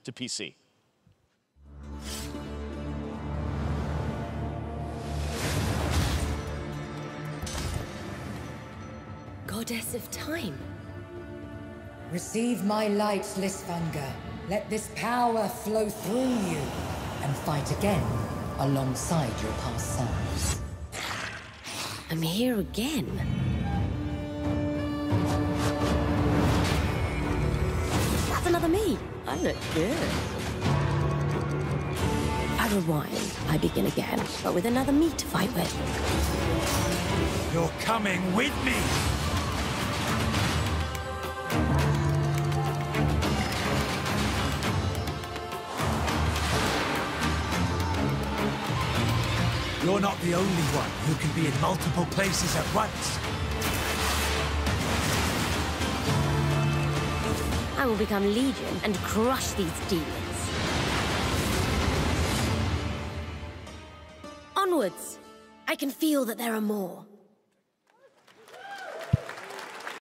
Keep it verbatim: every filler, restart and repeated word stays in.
to P C. Goddess of time. Receive my light, Lysfangha. Let this power flow through you, and fight again alongside your past selves. I'm here again. That's another me. I look good. I rewind. I begin again, but with another me to fight with. You're coming with me! You're not the only one who can be in multiple places at once. I will become Legion and crush these demons. Onwards! I can feel that there are more.